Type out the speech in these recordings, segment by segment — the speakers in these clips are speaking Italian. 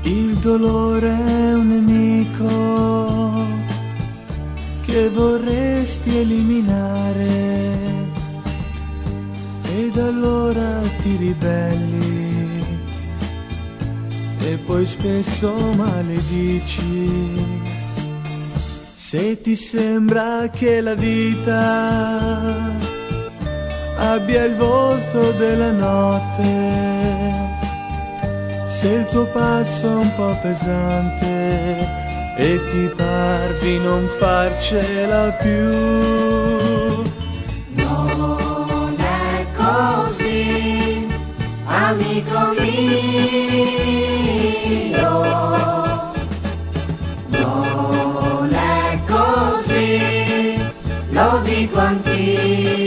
Il dolore è un nemico che vorresti eliminare, ed allora ti ribelli e poi spesso maledici. Se ti sembra che la vita abbia il volto della notte, se il tuo passo è un po' pesante e ti par di non farcela più, non è così, amico mio, non è così, lo dico anch'io.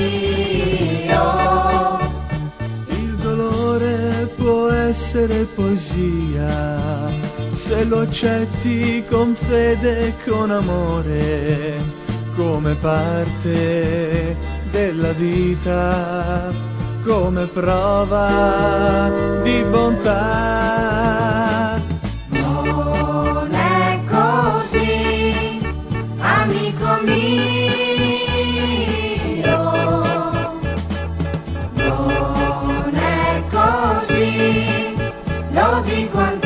il dolore può essere poesia se lo accetti con fede e con amore, come parte della vita, come prova di bontà. Non è così, amico mio, non è così, lo dico anch'io.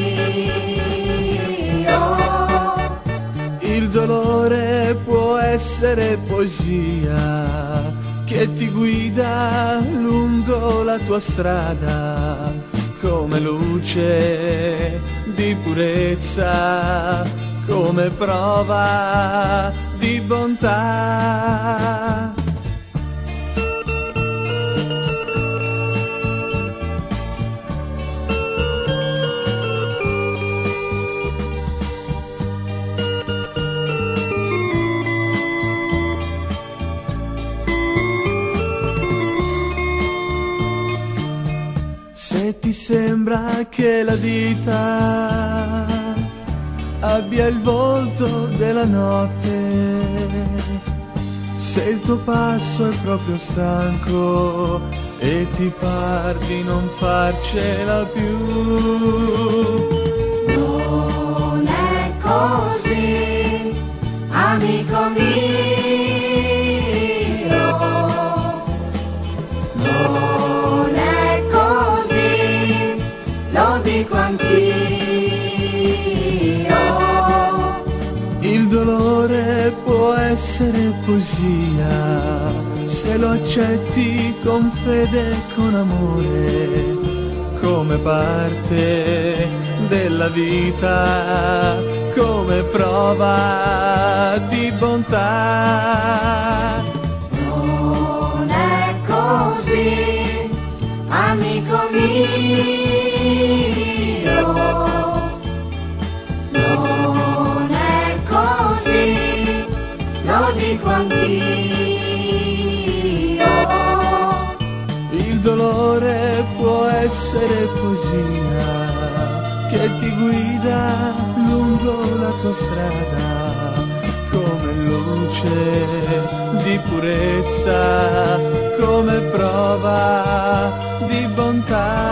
Il dolore può essere poesia che ti guida lungo la tua strada, come luce di purezza, come prova di bontà. Se ti sembra che la vita abbia il volto della notte, se il tuo passo è proprio stanco e ti par di non farcela più, Non è così, amico mio, non è così, lo dico anch'io. il dolore può essere poesia se lo accetti con fede e con amore, come parte della vita, come prova di bontà. Non è così, amico mio, non è così, lo dico anch'io. Il dolore può essere poesia che ti guida lungo la tua strada, come luce di purezza, come prova di bontà.